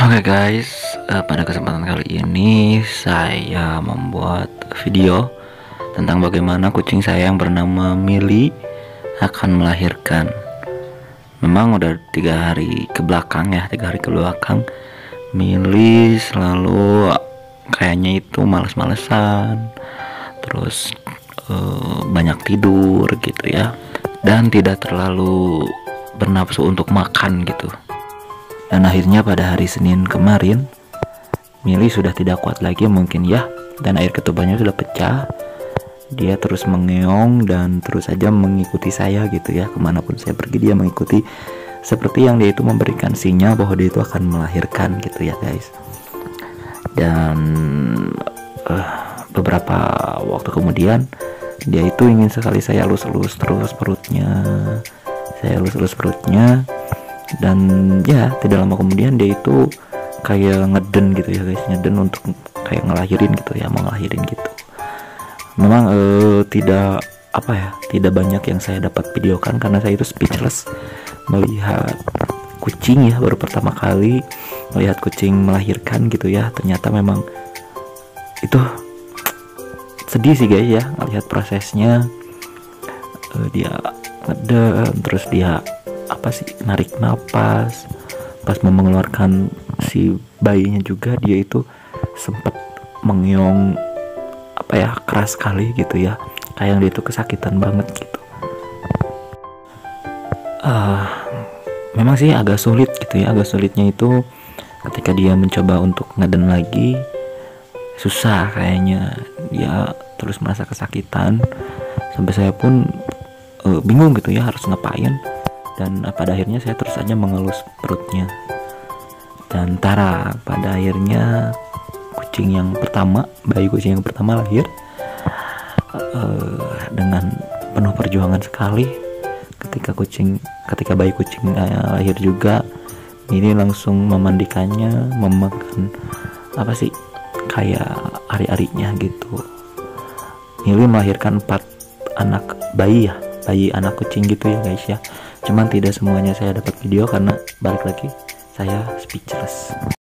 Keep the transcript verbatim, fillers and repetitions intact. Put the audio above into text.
Oke guys, eh, pada kesempatan kali ini saya membuat video tentang bagaimana kucing saya yang bernama Millie akan melahirkan. Memang udah tiga hari ke belakang ya, tiga hari ke belakang Millie selalu kayaknya itu males-malesan, terus eh, banyak tidur gitu ya, dan tidak terlalu bernafsu untuk makan gitu. Dan akhirnya pada hari Senin kemarin Millie sudah tidak kuat lagi mungkin ya, dan air ketubannya sudah pecah. Dia terus mengeong dan terus saja mengikuti saya gitu ya, kemanapun saya pergi dia mengikuti, seperti yang dia itu memberikan sinyal bahwa dia itu akan melahirkan gitu ya guys. Dan uh, beberapa waktu kemudian dia itu ingin sekali saya elus-elus terus perutnya, saya elus-elus perutnya. Dan ya tidak lama kemudian dia itu kayak ngeden gitu ya guys, ngeden untuk kayak ngelahirin gitu ya, mau ngelahirin gitu. Memang eh, tidak apa ya, tidak banyak yang saya dapat videokan karena saya itu speechless melihat kucing ya, baru pertama kali melihat kucing melahirkan gitu ya. Ternyata memang itu sedih sih guys ya, ngelihat prosesnya. eh, dia ngeden, terus dia apa sih, narik napas, pas mau mengeluarkan si bayinya juga dia itu sempat mengeong apa ya, keras sekali gitu ya, kayak dia itu kesakitan banget gitu. Uh, memang sih agak sulit gitu ya, agak sulitnya itu ketika dia mencoba untuk ngeden lagi, susah kayaknya, dia terus merasa kesakitan sampai saya pun uh, bingung gitu ya harus ngapain. Dan pada akhirnya saya terus saja mengelus perutnya. Dan tara, pada akhirnya kucing yang pertama, bayi kucing yang pertama lahir uh, dengan penuh perjuangan sekali. Ketika kucing, ketika bayi kucing uh, lahir juga, ini langsung memandikannya, memakan apa sih, kayak ari-arinya gitu. Ini melahirkan empat anak bayi ya, bayi anak kucing gitu ya guys ya. Cuman tidak semuanya saya dapat video karena balik lagi saya speechless.